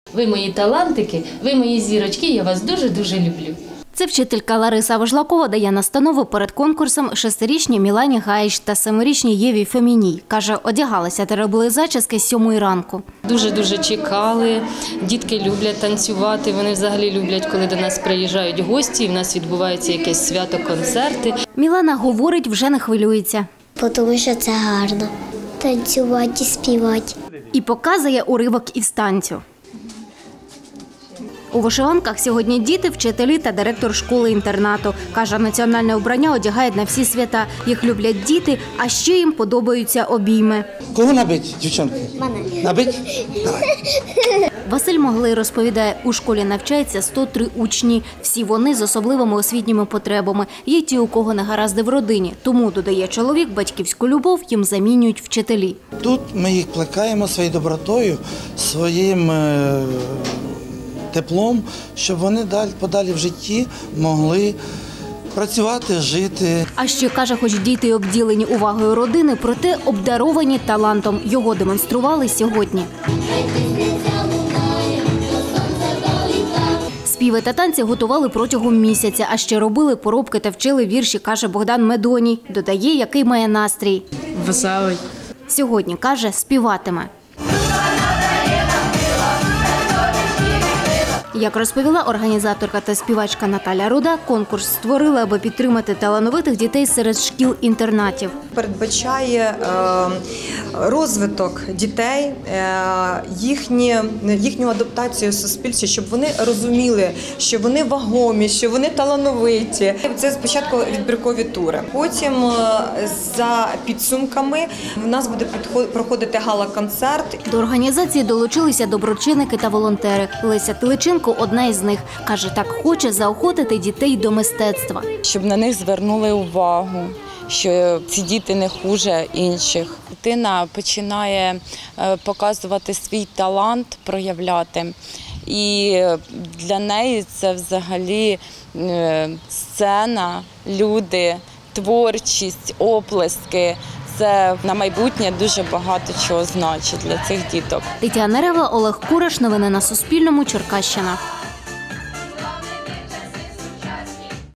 Ви мої талантики, ви мої зірочки, я вас дуже-дуже люблю. Це вчителька Лариса Вожлакова дає настанову перед конкурсом 6-річній Мілані Гаїч та 7-річній Єві Феміній. Каже, одягалися та робили зачіски з 7 ранку. Дуже-дуже чекали, дітки люблять танцювати, вони взагалі люблять, коли до нас приїжджають гості, і в нас відбувається якесь свято, концерти. Мілана говорить, вже не хвилюється. Тому що це гарно – танцювати і співати. І показує уривок із танцю. У вишиванках сьогодні діти, вчителі та директор школи-інтернату. Каже, національне вбрання одягають на всі свята. Їх люблять діти, а ще їм подобаються обійми. Кого набить, дівчонки? Мене. Набить? Василь Моглий розповідає, у школі навчається 103 учні. Всі вони з особливими освітніми потребами. Є ті, у кого негаразди в родині. Тому, додає чоловік, батьківську любов їм замінюють вчителі. Тут ми їх плекаємо своєю добротою, своїм теплом, щоб вони подалі в житті могли працювати, жити. А ще, каже, хоч діти й обділені увагою родини, проте обдаровані талантом. Його демонстрували сьогодні. Співи та танці готували протягом місяця, а ще робили поробки та вчили вірші, каже Богдан Медоній. Додає, який має настрій. Веселий. Сьогодні, каже, співатиме. Як розповіла організаторка та співачка Наталя Руда, конкурс створили, аби підтримати талановитих дітей серед шкіл-інтернатів. Передбачає розвиток дітей, їхню адаптацію в суспільстві, щоб вони розуміли, що вони вагомі, що вони талановиті. Це спочатку відбіркові тури. Потім за підсумками в нас буде проходити гала-концерт. До організації долучилися доброчинники та волонтери. Леся Теличенко – одна із них. Каже, так хоче заохотити дітей до мистецтва. Щоб на них звернули увагу, що ці діти не хуже інших. Дитина починає показувати свій талант, проявляти. І для неї це взагалі сцена, люди, творчість, оплески. Це на майбутнє дуже багато чого значить для цих діток. Тетяна Рева, Олег Кураш. Новини на Суспільному. Черкащина.